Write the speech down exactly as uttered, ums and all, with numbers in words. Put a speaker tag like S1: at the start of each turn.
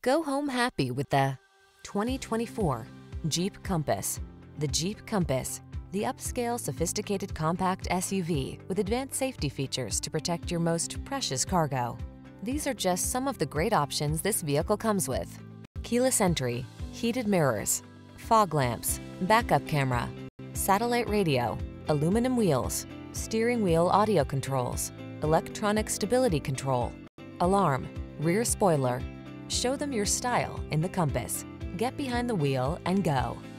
S1: Go home happy with the twenty twenty-four Jeep Compass. The Jeep Compass, the upscale, sophisticated compact S U V with advanced safety features to protect your most precious cargo. These are just some of the great options this vehicle comes with: keyless entry, heated mirrors, fog lamps, backup camera, satellite radio, aluminum wheels, steering wheel audio controls, electronic stability control, alarm, rear spoiler. Show them your style in the Compass. Get behind the wheel and go.